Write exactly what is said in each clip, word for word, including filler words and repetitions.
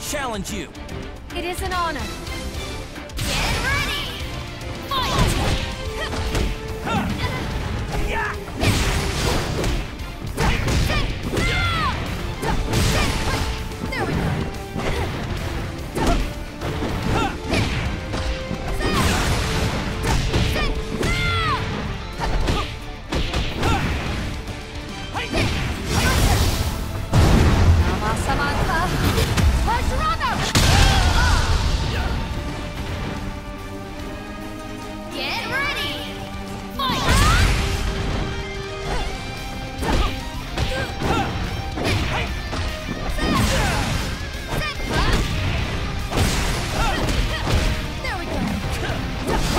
challenge you. It is an honor. Get ready! Fight! Yeah! There we go. Namasamanta. Vajrana! Get ready! Fight! There we go.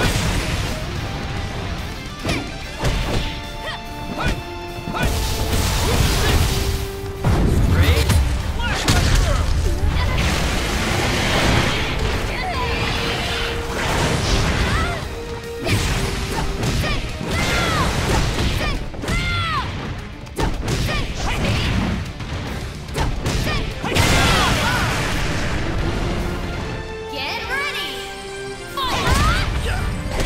Straight. Flash right through. Get ready! Fight!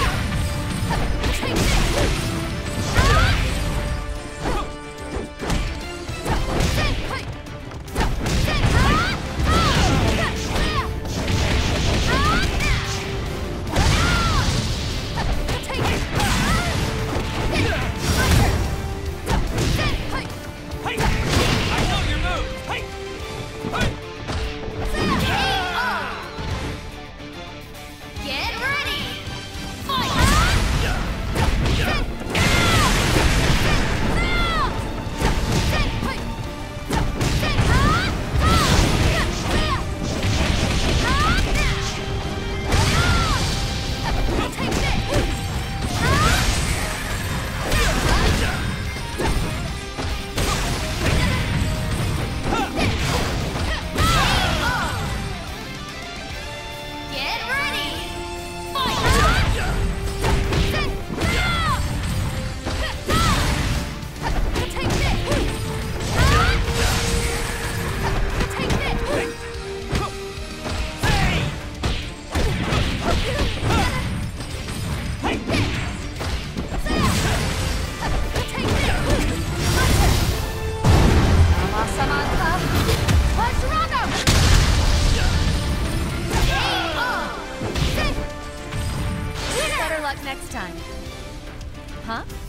Hey! I know your move. Hey! Hey! Get ready! Fight! Get ready! Namasamanta. Vajrana! Better luck next time. Huh?